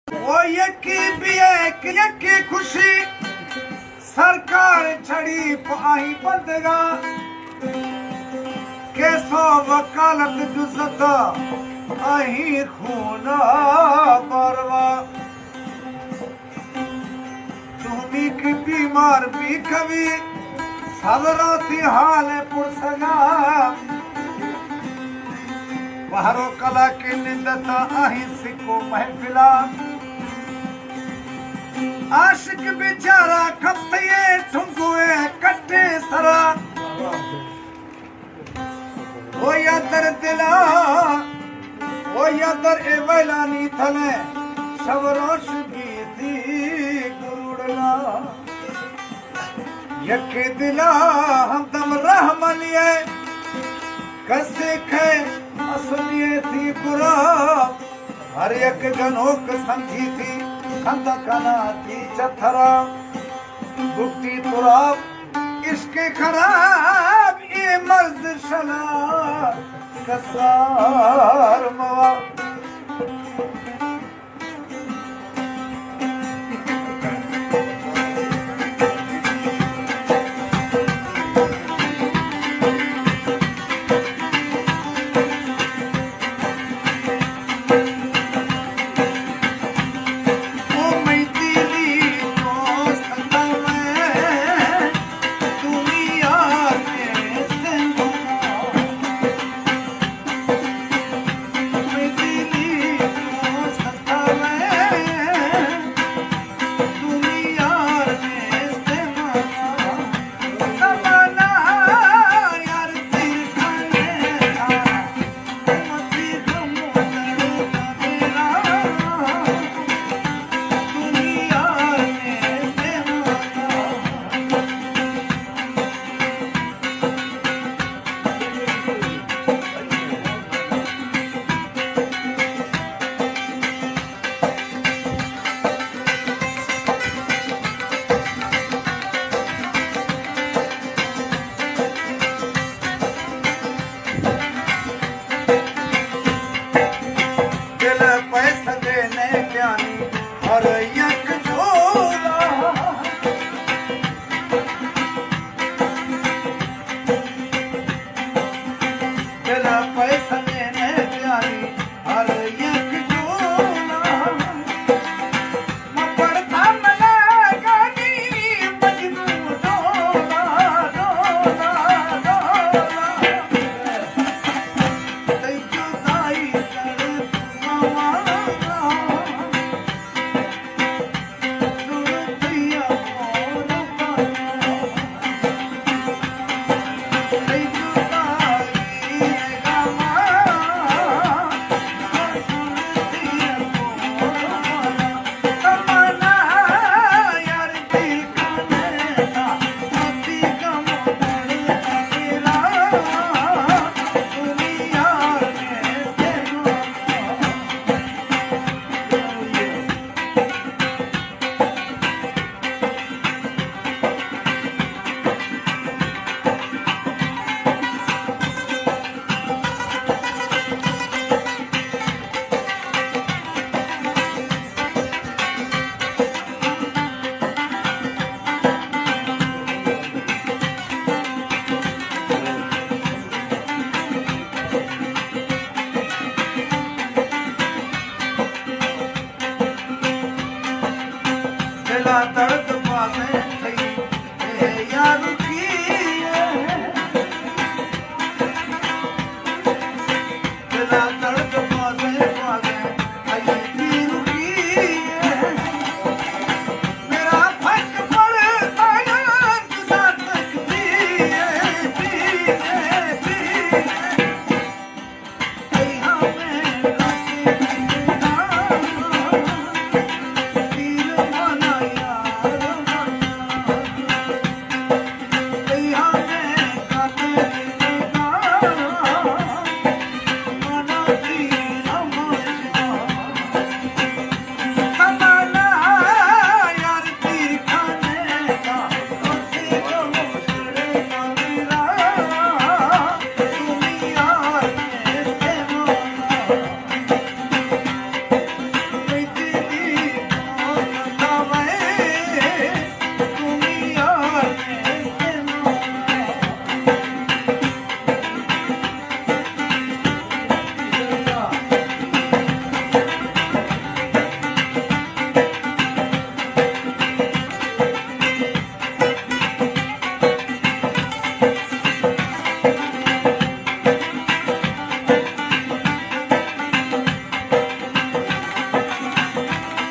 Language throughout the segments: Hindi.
वो यकी भी एक यकी खुशी सरकार छड़ी पाई बंदगा के सो वकालत जुजत आही खूना बरवा तुम्ही की बीमार भी कभी सदराती हाल पुरसगा बाहरो कला की निंदता आही सिको महफिला आशिक बेचारा खपये ठुंगुए कट्टे सरा वो यादर दिला वो यादर ए वैलानी थले शवरोश भी थी गुरुड़ला यके दिला हम दम रहमलिए कैसे खे असलिए थी बुरा हर एक जनोक समझी थी खंदा कना थी चथरा बुट्टी तुराब इश्क खराब ये मर्द शला कसार मवा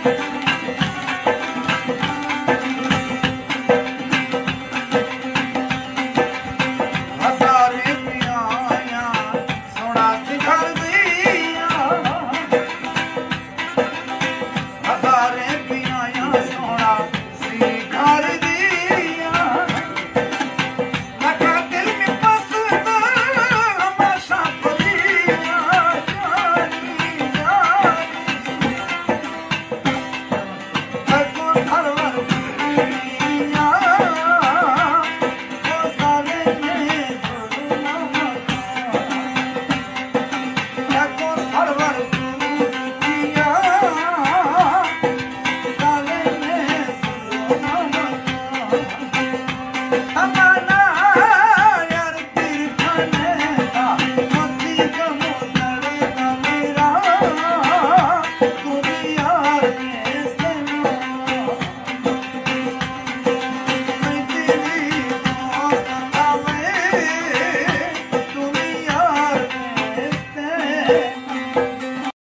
है